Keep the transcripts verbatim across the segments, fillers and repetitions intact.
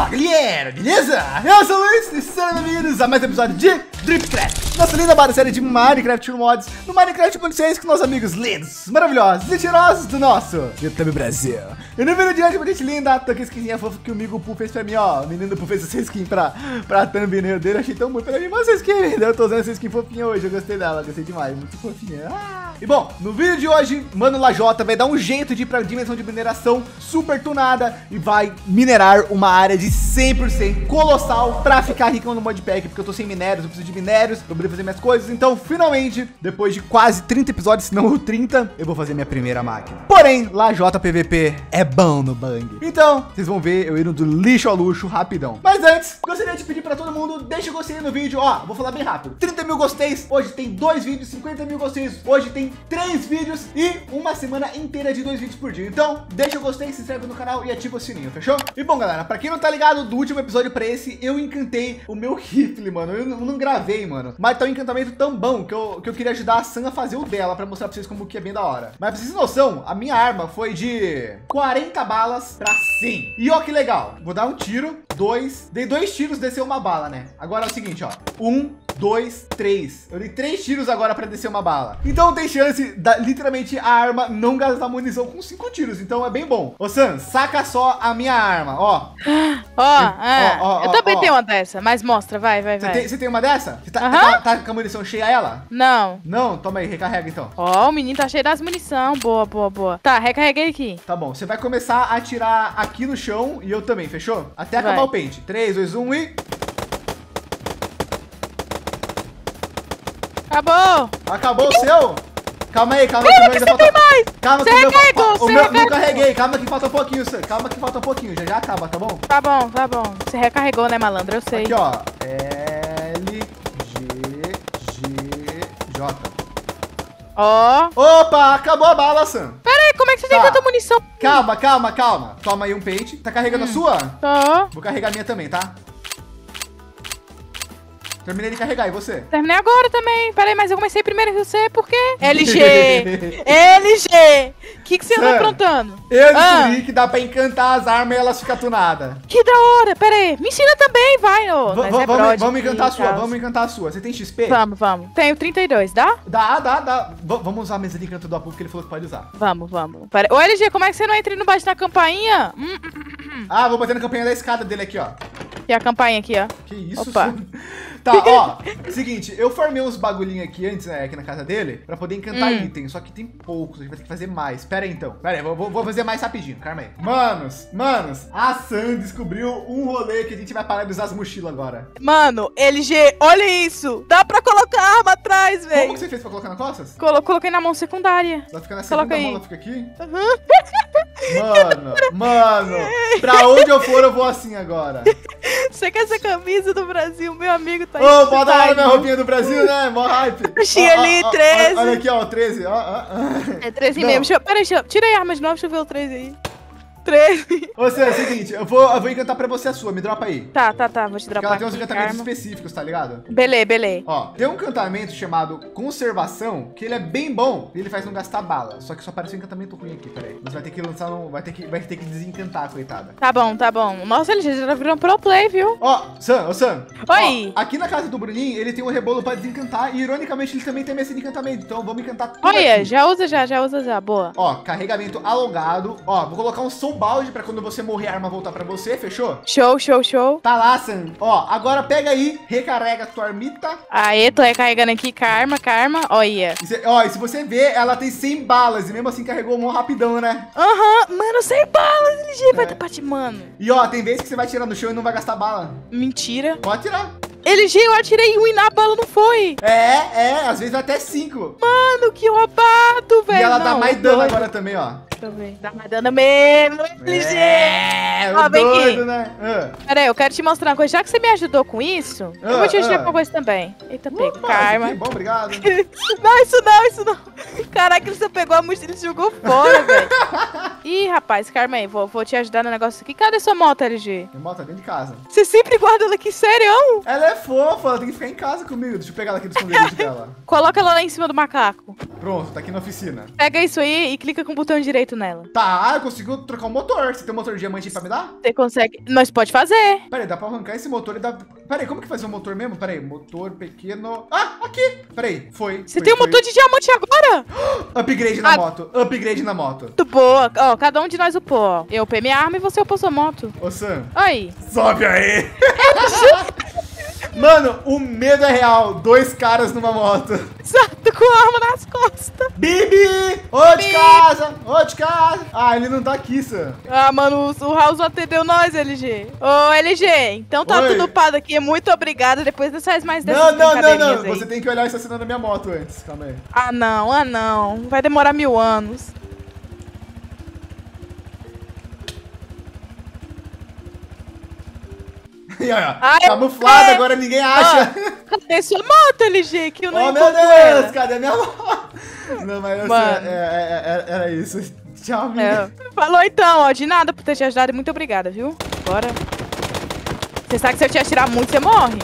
Fala galera, beleza? Eu sou o Luiz e sejam bem-vindos a mais um episódio de Driftcraft, nossa linda barra série de Minecraft Mods, no Minecraft ponto seis com nossos amigos lindos, maravilhosos e cheirosos do nosso YouTube Brasil. E no vídeo de hoje, gente linda, tô com a skinzinha fofa que o amigo Poo fez pra mim, ó. O menino do Poo fez essa skin pra, pra thumbnail dele, achei tão muito pra mim, mas essa skin, eu tô usando essa skin fofinha hoje, eu gostei dela, gostei demais, muito fofinha. Ah. E bom, no vídeo de hoje, Mano Lajota vai dar um jeito de ir pra dimensão de mineração super tunada e vai minerar uma área de cem por cento colossal pra ficar ricão no modpack, porque eu tô sem minérios, eu preciso de minérios pra poder fazer minhas coisas. Então, finalmente, depois de quase trinta episódios, se não trinta, eu vou fazer minha primeira máquina. Porém, Lajota P V P é bom no bang. Então, vocês vão ver eu indo do lixo ao luxo rapidão. Mas antes, gostaria de pedir pra todo mundo, deixa o gostei no vídeo. Ó, vou falar bem rápido. trinta mil gosteis, hoje tem dois vídeos, cinquenta mil gosteis, hoje tem três vídeos e uma semana inteira de dois vídeos por dia. Então, deixa o gostei, se inscreve no canal e ativa o sininho, fechou? E bom, galera, pra quem não tá ligado, do último episódio pra esse, eu encantei o meu rifle, mano. Eu não, não gravei, mano. Mas tá um encantamento tão bom que eu, que eu queria ajudar a Sam a fazer o dela, pra mostrar pra vocês como que é bem da hora. Mas pra vocês terem noção, a minha arma foi de quarenta balas pra cem. E ó que legal. Vou dar um tiro, dois. Dei dois tiros, desceu uma bala, né? Agora é o seguinte, ó. Um, dois, três. Eu dei três tiros agora pra descer uma bala. Então tem chance da, literalmente, a arma não gastar munição com cinco tiros. Então é bem bom. Ô Sam, saca só a minha arma, ó. Ó, é. ó, ó, eu ó, também ó. tenho uma dessa, mas mostra, vai, vai, Você vai. tem, você tem uma dessa? Você tá, Aham. tá, tá com a munição cheia ela? Não. Não? Toma aí, recarrega então. Ó, o menino tá cheio das munição. Boa, boa, boa. Tá, recarreguei aqui. Tá bom, você vai começar a atirar aqui no chão e eu também, fechou? Até Vai. acabar o pente. três, dois, um e... Acabou. Acabou o seu? Calma aí, calma aí. Calma que o meu que ainda você falta- tem mais. Calma Você que o meu... recarregou, ó, o você meu não recarregou. carreguei. Calma que falta um pouquinho, Sam. Calma que falta um pouquinho. Já já acaba, tá bom? Tá bom, tá bom. Você recarregou, né, malandro? Eu sei. Aqui, ó. L, G, G, J. Ó. Opa, acabou a bala, Sam. Pera aí, como é que você Tá. tem tanta munição? Calma, calma, calma. Toma aí um pente. Tá carregando a sua? Ó. Vou carregar a minha também, tá? Terminei de carregar, e você? Terminei agora também. Pera aí, mas eu comecei primeiro que você, por quê? L G. L G. O que, que você anda Sam, aprontando? Eu Ah. descobri que dá pra encantar as armas e elas ficam tunadas. Que da hora. Pera aí. Me ensina também, vai. Ô. V- Nós v- é vamos, brode vamos aqui, encantar a sua, tal. vamos encantar a sua. Você tem X P? Vamos, vamos. Tenho trinta e dois, dá? Dá, dá, dá. V- vamos usar a mesa de encanto do Apu, porque ele falou que pode usar. Vamos, vamos. Pera. Ô, L G, como é que você não entra e não bate na campainha? Hum, hum, Ah, vou bater na campanha da escada dele aqui, ó. e a campainha aqui, ó. Que isso, Opa. Sam? Tá, ó. Seguinte, eu formei uns bagulhinhos aqui antes, né, aqui na casa dele, pra poder encantar Hum. itens. Só que tem poucos, a gente vai ter que fazer mais. Pera aí, então. Pera aí, vou, vou- vou fazer mais rapidinho, calma aí. Manos, manos, a Sam descobriu um rolê que a gente vai parar de usar as mochilas agora. Mano, L G, olha isso. Dá pra colocar a arma atrás, Como velho. que você fez pra colocar nas costas? Colo coloquei na mão secundária. Ela fica na Coloca segunda aí. mão, ela fica aqui? Mano, mano, pra onde eu for eu vou assim agora. Você quer essa camisa do Brasil? Meu amigo tá Ô, aí. bota lá na minha roupinha do Brasil, né? Mó hype. Puxinha Ó, ó, ali, ó, treze. Olha, olha aqui, ó, treze. Ó, ó, ó. É treze Não. mesmo. Deixa eu, pera aí, deixa eu, tira aí a arma de novo, deixa eu ver o treze aí. treze. Ô, Sam, é o seguinte, eu vou, eu vou encantar pra você a sua, me dropa aí. Tá, tá, tá, vou te Porque dropar ela tem uns aqui, encantamentos arma. específicos, tá ligado? Belê, belê. Ó, tem um encantamento chamado Conservação, que ele é bem bom e ele faz não gastar bala. Só que só apareceu um encantamento ruim aqui, peraí. Mas vai ter que lançar, um, vai, ter que, vai ter que desencantar, coitada. Tá bom, tá bom. Nossa, L G, já tá virando pro play, viu? Ó, Sam, ô Sam. Oi. Ó, aqui na casa do Bruninho, ele tem um rebolo pra desencantar e, ironicamente, ele também tem mesa de encantamento. Então, vamos encantar tudo Olha, aqui. já usa já, já usa já, boa. Ó, carregamento alongado. Ó, vou colocar um soul balde pra quando você morrer a arma voltar pra você, fechou? Show, show, show. Tá lá, Sam. Ó, agora pega aí, recarrega a tua armita. Aê, tô recarregando aqui, karma, karma, olha. E cê- ó, e se você ver, ela tem cem balas e mesmo assim carregou mó rapidão, né? Aham, mano, sem balas, L G, vai É. dar pra te, mano. E ó, tem vezes que você vai tirar no chão e não vai gastar bala. Mentira. Pode tirar. L G, eu atirei um e na bala não foi. É, é, às vezes vai até cinco. Mano, que roubado, velho. E ela dá Não, mais o dano doido. agora também, ó. Deixa eu ver. Dá mais dano mesmo, L G. É, Ó, o vem doido, aqui. né? Ah. Pera aí, eu quero te mostrar uma coisa. Já que você me ajudou com isso, eu Ah, vou te ajudar ah. com coisa também. Eita, pega. Opa, Karma. isso aqui é bom, obrigado. Não, isso não, isso não. Caraca, você pegou a mochila e jogou fora, velho. Ih, rapaz, Karma aí, vou, vou te ajudar no negócio aqui. Cadê sua moto, L G? Minha moto tá dentro de casa. Você sempre guarda ela aqui, sério? Ela é fofa, ela tem que ficar em casa comigo. Deixa eu pegar ela aqui do esconderijo dela. Coloca ela lá em cima do macaco. Pronto, tá aqui na oficina. Pega isso aí e clica com o botão direito jeito nela. Tá, eu consigo trocar um motor. Você tem um motor de diamante aí pra me dar? Você consegue... Nós pode fazer. Pera aí, dá pra arrancar esse motor e dá... Pera aí, como que faz o motor mesmo? Pera aí, motor pequeno... Ah, aqui! Pera aí, foi. Você foi, tem um foi. motor de diamante agora? Upgrade na Ah. moto, upgrade na moto. Muito boa. Ó, cada um de nós upou, ó. Eu upei minha arma e você upou sua moto. Ô, Sam, Aí. sobe aí! Mano, o medo é real. Dois caras numa moto. Exato, com a arma nas costas. Bibi! Ô de Bibi! casa! Ô de casa! Ah, ele não tá aqui, Sam. Ah, mano, o Raul atendeu nós, L G. Ô, L G, então tá Oi. tudo upado aqui. Muito obrigada. Depois nós faz mais dessas Não, não, não, brincadeirinhas não. aí. Você tem que olhar estacionando a minha moto antes. Calma aí. Ah, não, ah, não. Vai demorar mil anos. E olha, Ai, camuflado, é. agora ninguém acha. Ó, cadê sua moto, L G? Que eu não Oh, meu encontro Deus, ela. cadê a minha moto? Não, mas assim, Mano. é, é, é, era isso. Tchau, amiga. É. Falou então, ó. De nada por ter te ajudado e muito obrigada, viu? Bora. Você sabe que se eu te atirar muito, você morre.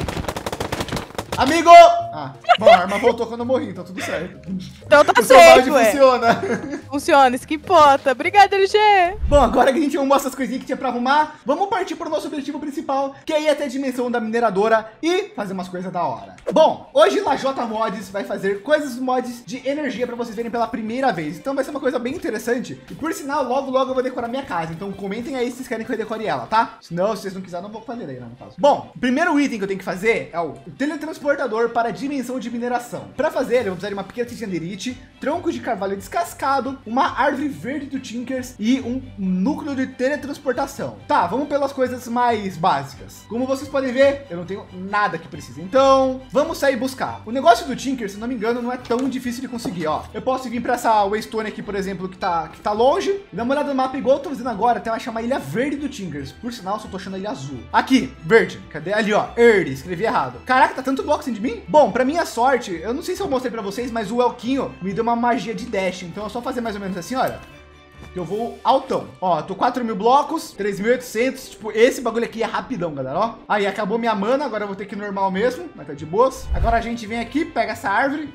Amigo! Ah, bom, a arma voltou quando eu morri, então tudo certo. Então tá O seu balde certo, ué. funciona. Funciona, isso que importa. Obrigada, L G. Bom, agora que a gente arrumou essas coisinhas que tinha pra arrumar, vamos partir pro nosso objetivo principal, que é ir até a dimensão da mineradora e fazer umas coisas da hora. Bom, hoje Lajota Mods vai fazer coisas mods de energia pra vocês verem pela primeira vez. Então vai ser uma coisa bem interessante. E por sinal, logo, logo eu vou decorar minha casa. Então comentem aí se vocês querem que eu decore ela, tá? Se não, se vocês não quiserem, não vou fazer aí, né, no caso. Bom, o primeiro item que eu tenho que fazer é o teletransportador para a dimensão de mineração. Para fazer, eu vou precisar de uma piquete de anderite, tronco de carvalho descascado, uma árvore verde do Tinkers e um núcleo de teletransportação. Tá, vamos pelas coisas mais básicas. Como vocês podem ver, eu não tenho nada que precisa. Então, vamos sair buscar. O negócio do Tinker, se não me engano, não é tão difícil de conseguir, ó. Eu posso vir para essa Waystone aqui, por exemplo, que tá, que tá longe, dá uma olhada no mapa igual eu tô fazendo agora, até ela chamar Ilha Verde do Tinkers. Por sinal, só tô achando a Ilha Azul. Aqui, verde. Cadê? Ali, ó. Erde, escrevi errado. Caraca, tá tanto bloco assim de mim? Bom, pra minha sorte, eu não sei se eu mostrei pra vocês, mas o Elquinho me deu uma magia de dash. Então é só fazer mais ou menos assim, olha. Eu vou altão. Ó, tô quatro mil blocos, três mil e oitocentos. Tipo, esse bagulho aqui é rapidão, galera, ó. Aí, acabou minha mana, agora eu vou ter que ir normal mesmo, mas tá de boas. Agora a gente vem aqui, pega essa árvore.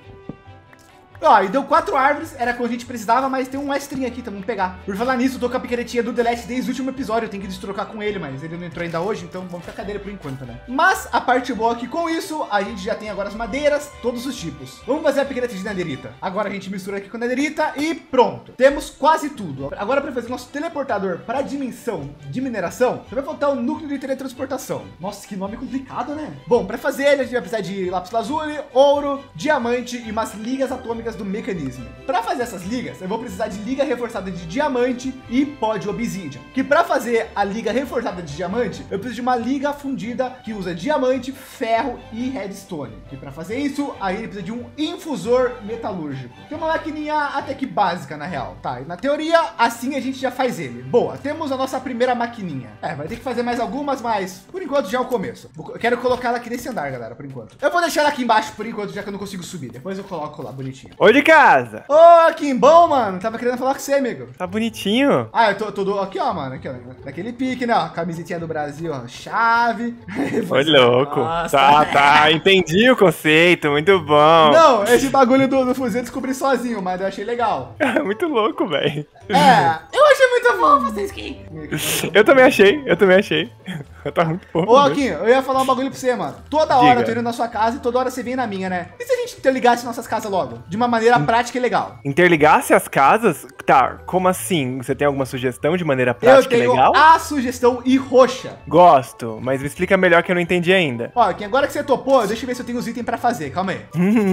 Ó, e deu quatro árvores, era quando a gente precisava, mas tem um extrinho aqui, então vamos pegar. Por falar nisso, eu tô com a picaretinha do Delete desde o último episódio, eu tenho que destrocar com ele, mas ele não entrou ainda hoje, então vamos ficar cadeira por enquanto, né? Mas a parte boa é que com isso, a gente já tem agora as madeiras, todos os tipos. Vamos fazer a picareta de nederita. Agora a gente mistura aqui com nederita e pronto. Temos quase tudo. Agora para fazer nosso teleportador para a dimensão de mineração, vai faltar o núcleo de teletransportação. Nossa, que nome complicado, né? Bom, para fazer ele, a gente vai precisar de lápis lazuli, ouro, diamante e umas ligas atômicas do mecanismo. Para fazer essas ligas, eu vou precisar de liga reforçada de diamante e pó de obsidian. Que para fazer a liga reforçada de diamante, eu preciso de uma liga fundida que usa diamante, ferro e redstone. E para fazer isso, aí ele precisa de um infusor metalúrgico, que é uma maquininha até que básica na real, tá? E na teoria, assim a gente já faz ele. Boa, temos a nossa primeira maquininha. É, vai ter que fazer mais algumas, mas por enquanto já é o começo. Eu quero colocar ela aqui nesse andar, galera, por enquanto. Eu vou deixar ela aqui embaixo por enquanto, já que eu não consigo subir. Depois eu coloco lá bonitinho. Oi de casa. Ô, que bom, mano. Tava querendo falar com você, amigo. Tá bonitinho. Ah, eu tô, tô do, aqui, ó, mano. Aqui, ó. Daquele pique, né? Ó, camisetinha do Brasil, ó. Chave. Foi louco. Nossa. Tá, tá. Entendi o conceito. Muito bom. Não, esse bagulho do, do fuzil eu descobri sozinho, mas eu achei legal. Muito louco, velho. É, eu achei muito bom vocês que... Eu também achei. Eu também achei. Tá muito bom. Ô, Alquinho, eu ia falar um bagulho pra você, mano. Toda hora Diga. eu tô indo na sua casa e toda hora você vem na minha, né? E se a gente interligasse nossas casas logo? De uma maneira prática e legal. Interligasse as casas? Tá, como assim? Você tem alguma sugestão de maneira Eu prática e tenho legal? a sugestão e roxa. Gosto, mas me explica melhor que eu não entendi ainda. Ó, Alquinho, agora que você topou, deixa eu ver se eu tenho os itens pra fazer. Calma aí.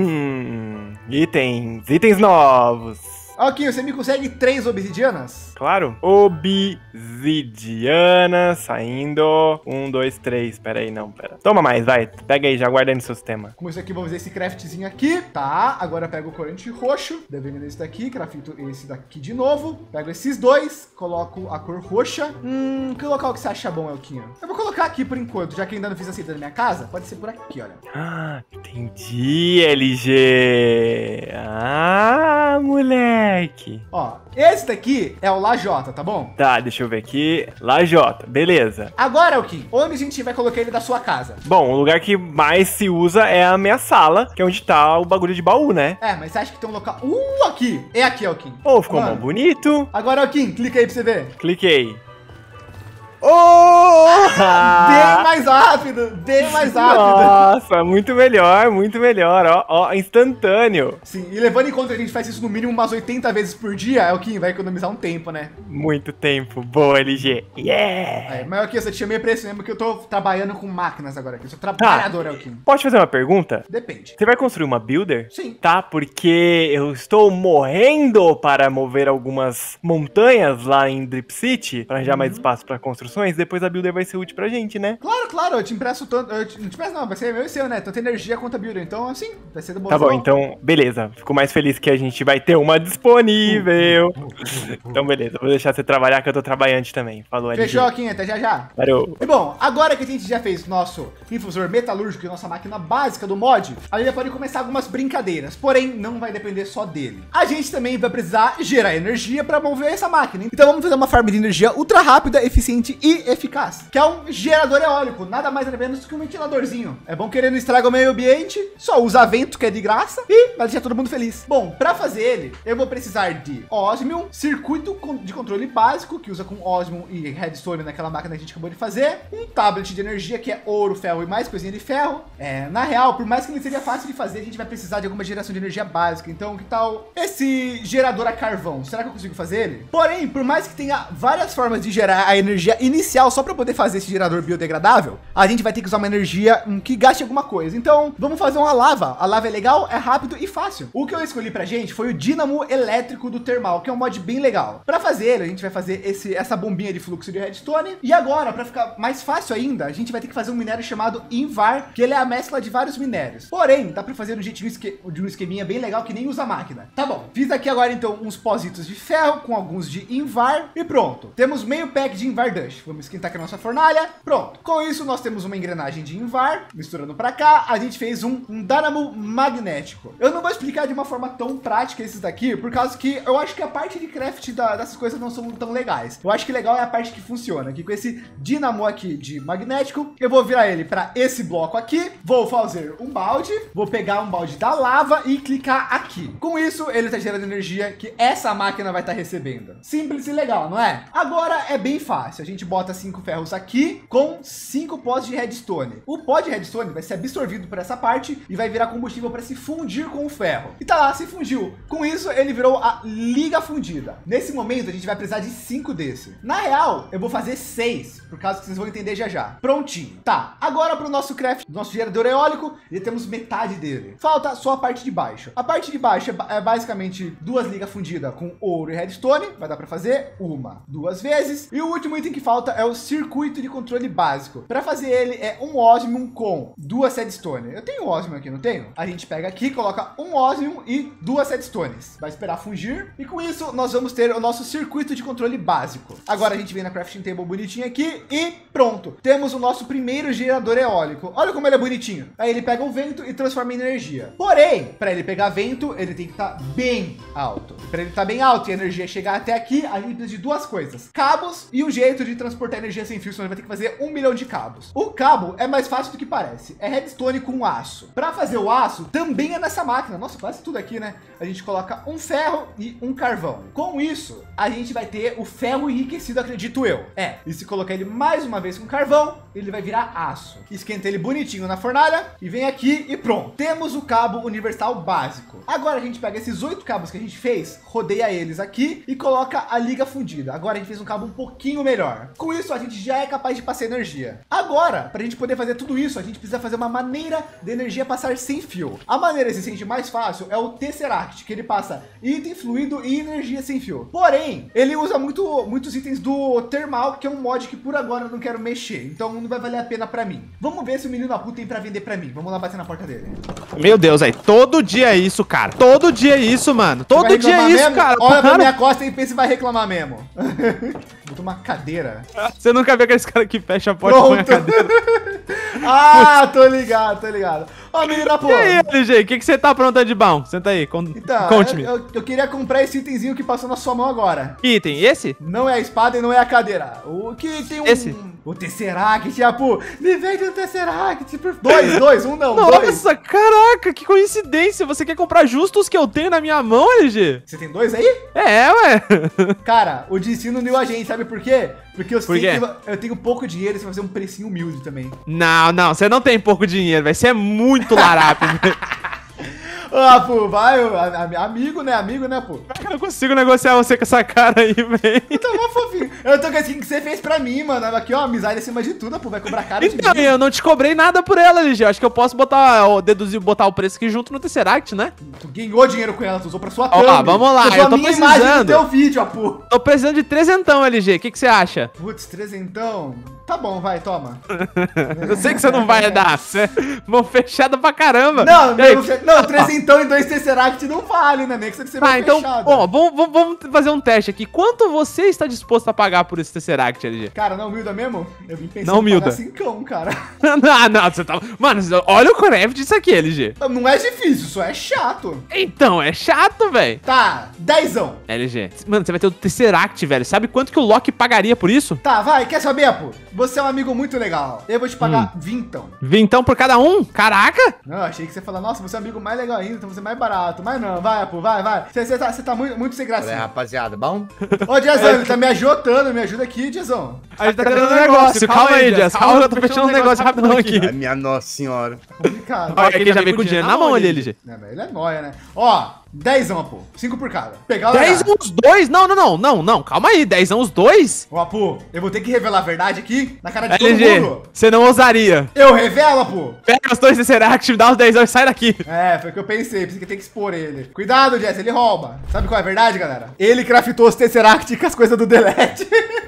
Hum, itens. Itens novos. Alquinho, você me consegue três obsidianas? Claro. Obsidiana saindo. Um, dois, três. Pera aí, não, pera. Toma mais, vai. Pega aí, já guarda aí no seu sistema. Com isso aqui, vamos fazer esse craftzinho aqui. Tá, agora eu pego o corante roxo. Devendo esse daqui, crafto esse daqui de novo. Pego esses dois, coloco a cor roxa. Hum, que local que você acha bom, Elquinho? Eu vou colocar aqui por enquanto, já que ainda não fiz a saída da minha casa. Pode ser por aqui, olha. Ah, entendi, L G. Ah, moleque. moleque. Ó, esse daqui é o Lajota, tá bom? Tá, deixa eu ver aqui. Lajota, beleza. Agora, Elkin, onde a gente vai colocar ele da sua casa? Bom, o lugar que mais se usa é a minha sala, que é onde tá o bagulho de baú, né? É, mas você acha que tem um local... Uh, aqui! É aqui, Elkin. Pô, ficou Mano. mó bonito. Agora, Elkin, clica aí pra você ver. Cliquei. Oh! Bem mais rápido, bem mais rápido. Nossa, muito melhor, muito melhor. Ó, ó, instantâneo. Sim, e levando em conta que a gente faz isso no mínimo umas oitenta vezes por dia, Elkin vai economizar um tempo, né? Muito tempo. Boa, L G. Yeah! É, mas, Elkin, eu só te chamei pra isso mesmo, que eu tô trabalhando com máquinas agora aqui. Eu sou trabalhador, Elkin. Pode fazer uma pergunta? Depende. Você vai construir uma builder? Sim. Tá, porque eu estou morrendo para mover algumas montanhas lá em Drip City, para arranjar mais espaço para construções. Depois a builder vai ser útil pra gente, né? Claro, claro, eu te empresto tanto. Eu te, não te empresto, não, vai ser meu e seu, né? Tanta energia quanto a builder. Então, assim, vai ser do bom. Tá bom, então, beleza. Fico mais feliz que a gente vai ter uma disponível. Então, beleza. Vou deixar você trabalhar, que eu tô trabalhante também. Falou, L G. Fechou, Elkin, até já já. Parou. E bom, agora que a gente já fez nosso infusor metalúrgico e nossa máquina básica do mod, a gente já pode começar algumas brincadeiras, porém não vai depender só dele. A gente também vai precisar gerar energia para mover essa máquina. Então vamos fazer uma farm de energia ultra rápida, eficiente e eficaz, que é um gerador eólico, nada mais nada menos do que um ventiladorzinho. É bom que ele não estraga o meio ambiente, só usa vento, que é de graça, e vai deixar todo mundo feliz. Bom, para fazer ele, eu vou precisar de osmium, circuito de controle básico, que usa com osmium e redstone naquela máquina que a gente acabou de fazer, um tablet de energia, que é ouro, ferro e mais coisinha de ferro. É, na real, por mais que ele seria fácil de fazer, a gente vai precisar de alguma geração de energia básica. Então, que tal esse gerador a carvão? Será que eu consigo fazer ele? Porém, por mais que tenha várias formas de gerar a energia inicial só para poder fazer esse gerador biodegradável, a gente vai ter que usar uma energia hum, que gaste alguma coisa. Então, vamos fazer uma lava. A lava é legal, é rápido e fácil. O que eu escolhi pra gente foi o dínamo elétrico do termal, que é um mod bem legal. Para fazer ele, a gente vai fazer esse, essa bombinha de fluxo de redstone. E agora, para ficar mais fácil ainda, a gente vai ter que fazer um minério chamado Invar, que ele é a mescla de vários minérios. Porém, dá para fazer um jeitinho de um esqueminha bem legal que nem usa máquina. Tá bom, fiz aqui agora então uns pozitos de ferro com alguns de Invar e pronto. Temos meio pack de Invar Dust. Vamos esquentar aqui a nossa fornalha. Pronto. Com isso, nós temos uma engrenagem de Invar. Misturando para cá, a gente fez um, um dínamo magnético. Eu não vou explicar de uma forma tão prática esses daqui, por causa que eu acho que a parte de craft da, dessas coisas não são tão legais. Eu acho que legal é a parte que funciona. Aqui com esse dínamo aqui de magnético, eu vou virar ele para esse bloco aqui. Vou fazer um balde. Vou pegar um balde da lava e clicar aqui. Com isso, ele está gerando energia que essa máquina vai estar recebendo. Simples e legal, não é? Agora é bem fácil. A gente bota cinco ferros aqui com cinco pods de redstone. O pod de redstone vai ser absorvido por essa parte e vai virar combustível para se fundir com o ferro. E tá lá, se fundiu. Com isso, ele virou a liga fundida. Nesse momento, a gente vai precisar de cinco desse. Na real, eu vou fazer seis, por causa que vocês vão entender já já. Prontinho. Tá, agora para o nosso craft, nosso gerador eólico, e temos metade dele. Falta só a parte de baixo. A parte de baixo é basicamente duas ligas fundidas com ouro e redstone. Vai dar para fazer uma, duas vezes. E o último item que falta é o circuito de controle básico. Para fazer ele é um osmium com duas redstone. Eu tenho osmium aqui, não tenho? A gente pega aqui, coloca um osmium e duas redstones. Vai esperar fungir. E com isso, nós vamos ter o nosso circuito de controle básico. Agora a gente vem na crafting table bonitinho aqui e pronto. Temos o nosso primeiro gerador eólico. Olha como ele é bonitinho. Aí ele pega o vento e transforma em energia. Porém, para ele pegar vento, ele tem que estar tá bem alto. Para ele estar tá bem alto e a energia chegar até aqui, a gente precisa de duas coisas: cabos e um jeito de transportar energia sem fio. Senão ele vai ter que fazer um milhão de cabos. O cabo é mais fácil do que parece. É redstone com aço. Para fazer o aço, também é nessa máquina. Nossa, quase tudo aqui, né? A gente coloca um ferro e um carvão. Com isso, a gente vai ter o ferro enriquecido, acredito eu. É, e se colocar ele mais uma vez com carvão, ele vai virar aço. Esquenta ele bonitinho na fornalha e vem aqui e pronto. Temos o cabo universal básico. Agora a gente pega esses oito cabos que a gente fez, rodeia eles aqui e coloca a liga fundida. Agora a gente fez um cabo um pouquinho melhor. Com isso, a gente já é capaz de passar energia. Agora, para a gente poder fazer tudo isso, a gente precisa fazer uma maneira de energia passar sem fio. A maneira existente mais fácil é o Tesseract, que ele passa item, fluido e energia sem fio. Porém, ele usa muito, muitos itens do termal, que é um mod que por agora eu não quero mexer. Então não vai valer a pena para mim. Vamos ver se o menino da puta tem para vender para mim. Vamos lá bater na porta dele. Meu Deus, aí todo dia é isso, cara. Todo dia é isso, mano. Todo dia é isso, mesmo? cara. Olha pra minha costa e pensa se vai reclamar mesmo. falta uma cadeira. Você nunca viu aqueles caras que fecham a porta e põem a cadeira? Ah, tô ligado, tô ligado. Ô, menina, pô. E aí, L G, o que, que você tá aprontando de bom? Senta aí, con Então, conte-me. eu, eu, eu queria comprar esse itemzinho que passou na sua mão agora. Que item? Esse? Não é a espada e não é a cadeira. O que tem um... Esse? O Tesseract, tipo, me vende um Tesseract. Por... Dois, dois, um não, dois. Nossa, caraca, que coincidência. Você quer comprar justo os que eu tenho na minha mão, L G? Você tem dois aí? É, ué. Cara, o destino uniu a gente, sabe por quê? Porque eu Por sei quê? que eu tenho pouco dinheiro e você vai fazer um precinho humilde também. Não, não, você não tem pouco dinheiro, velho. Você é muito larápio, velho. Ah, pô, vai, a- a- amigo, né? Amigo, né, pô? Eu não consigo negociar você com essa cara aí, velho. Então, mó fofinho. Eu tô com a skin que você fez pra mim, mano. Aqui, ó, amizade acima de tudo, pô. Vai cobrar caro de Então, mim. eu não te cobrei nada por ela, L G. Eu acho que eu posso botar, ó, deduzir, botar o preço aqui junto no Tesseract, né? Tu ganhou dinheiro com ela, tu usou pra sua Ó, thumb. vamos lá, Tu usou eu a tô minha imagem no precisando. teu vídeo, ó, pô. Tô precisando de trezentão, L G. O que, que você acha? Putz, trezentão. Tá bom, vai, toma. Eu sei que você não vai dar. Você é mão fechada pra caramba. Não, E aí? não, não, trezentão e dois Tesseract não vale, né? Nem que você seja Ah, então, fechada. ó, vamos, vamos- vamos fazer um teste aqui. Quanto você está disposto a pagar por esse Tesseract, L G? Cara, não humilda mesmo? Eu vim pensando Não humilda. em pagar cincão, cara. não, não, você tá... Mano, olha o craft disso aqui, L G. Não é difícil, só é chato. Então, é chato, velho. Tá, dezão. L G, mano, você vai ter o Tesseract, velho. Sabe quanto que o Loki pagaria por isso? Tá, vai, quer saber, pô? Você é um amigo muito legal. Eu vou te pagar Hum. vintão. Vintão por cada um? Caraca! Não, achei que você ia falar, nossa, você é um amigo mais legal ainda, então você é mais barato. Mas não, vai, pô, vai, vai. Você, você tá, você tá muito, muito sem É, gracinha. rapaziada, bom? Ô, Diazão, ele tá me ajudando, me ajuda aqui, Diazão. A gente tá tendo um negócio. Calma aí, Jess. Calma, eu tô fechando um negócio rapidão aqui. Ai, minha nossa senhora. Complicado. Olha, aqui já veio com dinheiro na mão ali, L G. Não, mas ele é nóia, né? Ó, dezão, pô. Cinco por cada. Pegar o Dez os dois? Não, não, não, não, não. Calma aí, dez os dois? Ó, pô, eu vou ter que revelar a verdade aqui na cara de todo L G, mundo. você não ousaria. Eu revelo, pô. Pega os dois Tesseract, me dá os dez e sai daqui. É, foi o que eu pensei, pensei que tem que expor ele. Cuidado, Jess, ele rouba. Sabe qual é a verdade, galera? Ele craftou os Tesseract com as coisas do Delete.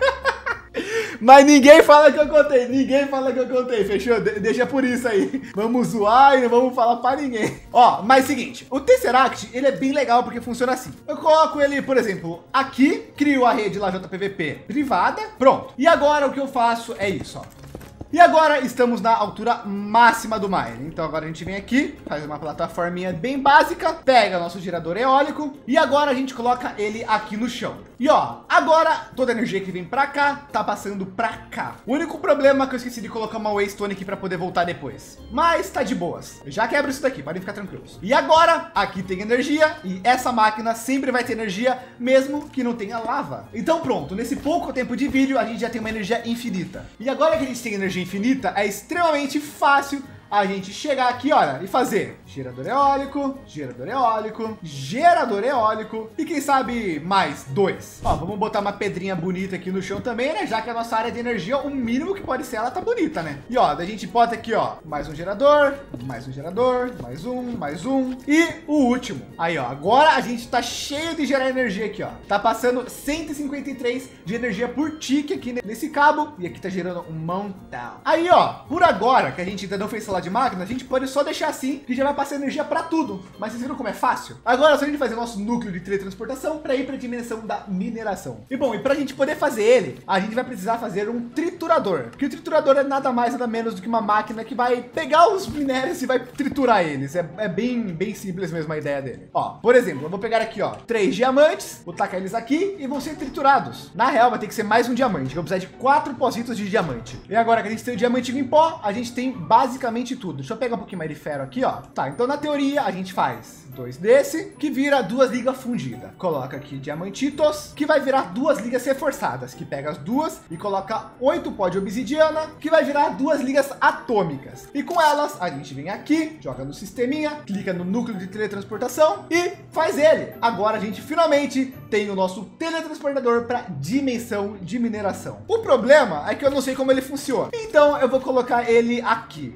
Mas ninguém fala que eu contei, ninguém fala que eu contei, fechou? De- deixa por isso aí. Vamos zoar e não vamos falar pra ninguém. Ó, mas seguinte, o Tesseract, ele é bem legal porque funciona assim. Eu coloco ele, por exemplo, aqui, crio a rede lá J P V P privada, pronto. E agora o que eu faço é isso, ó. E agora estamos na altura máxima do Mine. Então agora a gente vem aqui, faz uma plataforminha bem básica, pega nosso gerador eólico e agora a gente coloca ele aqui no chão. E ó, agora toda a energia que vem pra cá, tá passando pra cá. O único problema é que eu esqueci de colocar uma Waystone aqui pra poder voltar depois. Mas tá de boas. Eu já quebro isso daqui, podem ficar tranquilos. E agora, aqui tem energia e essa máquina sempre vai ter energia, mesmo que não tenha lava. Então pronto, nesse pouco tempo de vídeo, a gente já tem uma energia infinita. E agora que a gente tem energia infinita, é extremamente fácil a gente chegar aqui, olha, e fazer gerador eólico, gerador eólico, gerador eólico e quem sabe mais dois. Ó, vamos botar uma pedrinha bonita aqui no chão também, né? Já que a nossa área de energia, o mínimo que pode ser, ela tá bonita, né? E ó, a gente bota aqui, ó, mais um gerador, mais um gerador, mais um, mais um e o último. Aí, ó, agora a gente tá cheio de gerar energia aqui, ó. Tá passando cento e cinquenta e três de energia por tique aqui nesse cabo e aqui tá gerando um montão. Aí, ó, por agora que a gente ainda não fez sala de máquina, a gente pode só deixar assim, que já vai passar energia para tudo. Mas vocês viram como é fácil? Agora é só a gente fazer nosso núcleo de teletransportação para ir para a dimensão da mineração. E bom, e para a gente poder fazer ele, a gente vai precisar fazer um triturador. Que o triturador é nada mais nada menos do que uma máquina que vai pegar os minérios e vai triturar eles. É, é bem, bem simples mesmo a ideia dele. Ó, por exemplo, eu vou pegar aqui, ó, três diamantes, vou tacar eles aqui e vão ser triturados. Na real, vai ter que ser mais um diamante. Eu vou precisar de quatro pozitos de diamante. E agora que a gente tem o diamante em pó, a gente tem basicamente tudo. Deixa eu pegar um pouquinho mais de ferro aqui, ó. Tá, então na teoria a gente faz dois desse, que vira duas ligas fundidas. Coloca aqui diamantitos, que vai virar duas ligas reforçadas, que pega as duas e coloca oito pó de obsidiana, que vai virar duas ligas atômicas. E com elas, a gente vem aqui, joga no sisteminha, clica no núcleo de teletransportação e faz ele. Agora a gente finalmente tem o nosso teletransportador para dimensão de mineração. O problema é que eu não sei como ele funciona. Então eu vou colocar ele aqui, assim.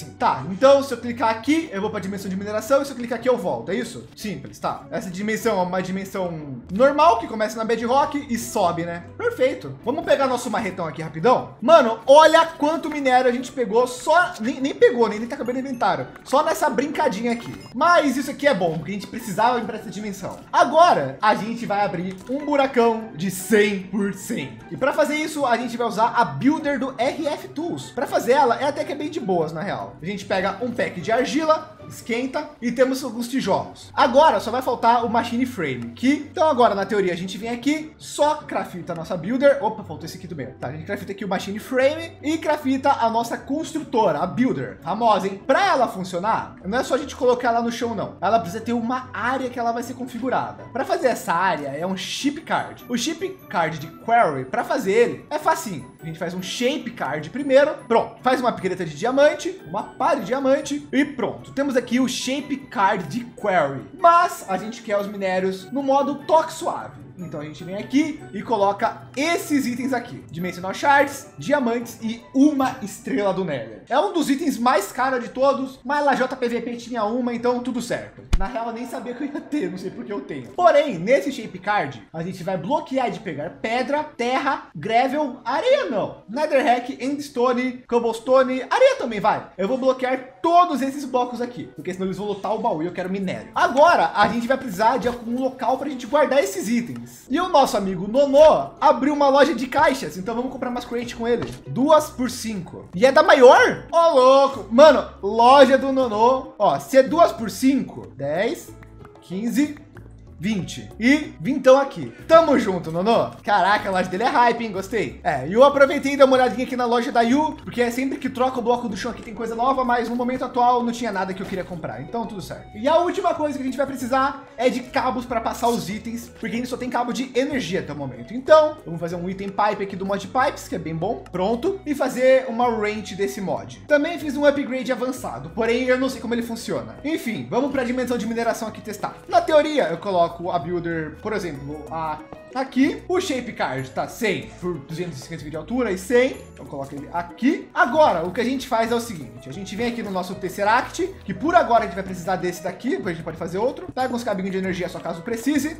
assim. Tá, então se eu clicar aqui, eu vou para a dimensão de mineração, e se eu clicar aqui, eu volto, é isso? Simples, tá. Essa dimensão é uma dimensão normal, que começa na Bedrock e sobe, né? Perfeito. Vamos pegar nosso marretão aqui rapidão. Mano, olha quanto minério a gente pegou só... Nem, nem pegou, nem, nem tá cabendo no inventário. Só nessa brincadinha aqui. Mas isso aqui é bom, porque a gente precisava ir para essa dimensão. Agora, a gente vai abrir um buracão de cem por cento. E para fazer isso, a gente vai usar a Builder do R F Tools. Para fazer ela, é até que é bem de boas, na real. A gente pega um pack de argila, esquenta e temos alguns tijolos. Agora só vai faltar o Machine Frame, que então agora na teoria a gente vem aqui, só crafta a nossa Builder. Opa, faltou esse aqui do meio. Tá, a gente crafta aqui o Machine Frame e crafta a nossa construtora, a Builder. Famosa, hein? Para ela funcionar, não é só a gente colocar ela no chão, não. Ela precisa ter uma área que ela vai ser configurada. Para fazer essa área é um Shape Card. O Shape Card de Quarry, para fazer ele, é facinho. A gente faz um Shape Card primeiro, pronto. Faz uma picareta de diamante, uma pá de diamante e pronto. Temos aqui o Shape Card de Quarry. Mas a gente quer os minérios no modo toque suave. Então a gente vem aqui e coloca esses itens aqui. Dimensional Shards, diamantes e uma estrela do Nether. É um dos itens mais caros de todos, mas lá J P V P tinha uma, então tudo certo. Na real, eu nem sabia que eu ia ter, não sei porque eu tenho. Porém, nesse Shape Card, a gente vai bloquear de pegar pedra, terra, gravel, areia não. Netherrack, Endstone, Cobblestone, areia também vai. Eu vou bloquear todos esses blocos aqui, porque senão eles vão lotar o baú e eu quero minério. Agora, a gente vai precisar de algum local para a gente guardar esses itens. E o nosso amigo Nono abriu uma loja de caixas, então vamos comprar umas crate com ele. Duas por cinco. E é da maior? Ó, louco. Mano, loja do Nono. Ó, se é duas por cinco, dez, quinze, vinte. E vintão aqui. Tamo junto, Nono. Caraca, a loja dele é hype, hein? Gostei. É, e eu aproveitei e dei uma olhadinha aqui na loja da Yu, porque é sempre que troca o bloco do chão aqui tem coisa nova, mas no momento atual não tinha nada que eu queria comprar. Então tudo certo. E a última coisa que a gente vai precisar é de cabos para passar os itens, porque a gente só tem cabo de energia até o momento. Então, vamos fazer um item pipe aqui do mod pipes, que é bem bom. Pronto. E fazer uma wrench desse mod. Também fiz um upgrade avançado, porém eu não sei como ele funciona. Enfim, vamos para a dimensão de mineração aqui testar. Na teoria, eu coloco a Builder, por exemplo, a aqui. O Shape Card tá cem por duzentos e cinquenta de altura e cem. Eu coloco ele aqui. Agora, o que a gente faz é o seguinte. A gente vem aqui no nosso Tesseract, que por agora a gente vai precisar desse daqui, depois a gente pode fazer outro. Pega uns cabinhos de energia só caso precise.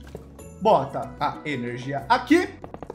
Bota a energia aqui.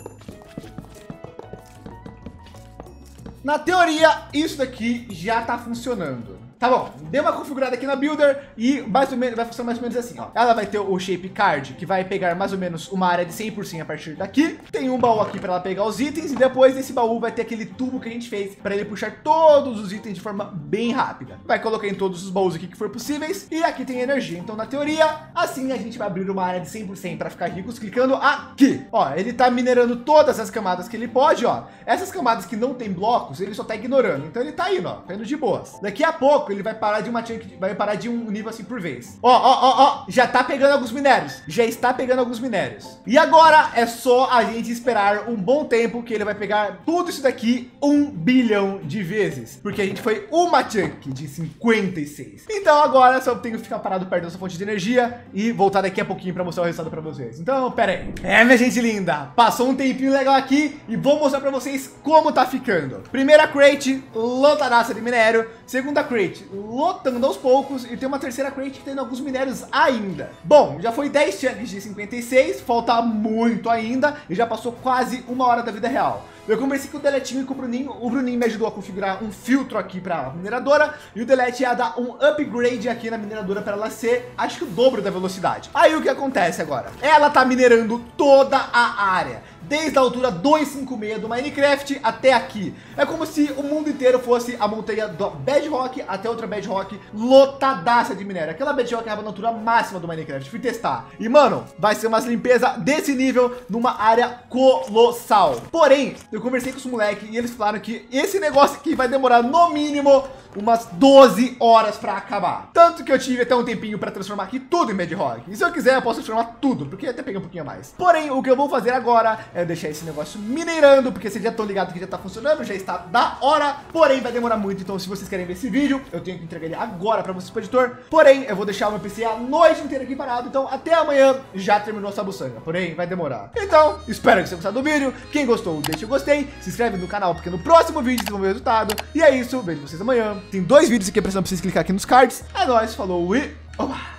Na teoria, isso daqui já tá funcionando. Tá bom, deu uma configurada aqui na Builder e mais ou menos vai funcionar mais ou menos assim, ó. Ela vai ter o Shape Card, que vai pegar mais ou menos uma área de cem por cento a partir daqui. Tem um baú aqui para ela pegar os itens e depois desse baú vai ter aquele tubo que a gente fez para ele puxar todos os itens de forma bem rápida. Vai colocar em todos os baús aqui que for possíveis e aqui tem energia. Então, na teoria, assim a gente vai abrir uma área de cem por cento para ficar ricos clicando aqui. Ó, ele tá minerando todas as camadas que ele pode, ó. Essas camadas que não tem blocos, ele só tá ignorando. Então, ele tá indo, ó, tá indo de boas. Daqui a pouco ele vai parar de uma chunk, vai parar de um nível assim por vez. Ó, ó, ó, ó, já tá pegando alguns minérios, já está pegando alguns minérios. E agora é só a gente esperar um bom tempo que ele vai pegar tudo isso daqui um bilhão de vezes, porque a gente foi uma chunk de cinquenta e seis. Então agora só tenho que ficar parado perto dessa fonte de energia e voltar daqui a pouquinho para mostrar o resultado para vocês. Então, pera aí. É, minha gente linda, passou um tempinho legal aqui e vou mostrar para vocês como tá ficando. Primeira crate, lotadaça de minério. Segunda crate, lotando aos poucos, e tem uma terceira crate que tem alguns minérios ainda. Bom, já foi dez chunks de cinquenta e seis, falta muito ainda e já passou quase uma hora da vida real. Eu conversei com o Deletinho e com o Bruninho. O Bruninho me ajudou a configurar um filtro aqui para a mineradora e o Delete ia dar um upgrade aqui na mineradora para ela ser, acho que o dobro da velocidade. Aí o que acontece agora? Ela tá minerando toda a área, desde a altura duzentos e cinquenta e seis do Minecraft até aqui. É como se o mundo inteiro fosse a montanha do Bedrock até outra Bedrock lotadaça de minério. Aquela Bedrock estava na altura máxima do Minecraft. Fui testar. E, mano, vai ser umas limpeza desse nível numa área colossal. Porém, eu conversei com os moleques e eles falaram que esse negócio aqui vai demorar no mínimo umas doze horas para acabar. Tanto que eu tive até um tempinho para transformar aqui tudo em Bedrock. E se eu quiser, eu posso transformar tudo, porque até peguei um pouquinho a mais. Porém, o que eu vou fazer agora é é deixar esse negócio minerando, porque vocês já estão ligados que já tá funcionando, já está da hora, porém vai demorar muito. Então se vocês querem ver esse vídeo, eu tenho que entregar ele agora para vocês pro editor, porém eu vou deixar o meu P C a noite inteira aqui parado, então até amanhã já terminou essa buçanga, porém vai demorar. Então, espero que vocês tenham gostado do vídeo, quem gostou deixa o gostei, se inscreve no canal, porque no próximo vídeo vocês vão ver o resultado, e é isso, vejo vocês amanhã. Tem dois vídeos aqui, pressão pra vocês clicar aqui nos cards, é nóis, falou e... Oba!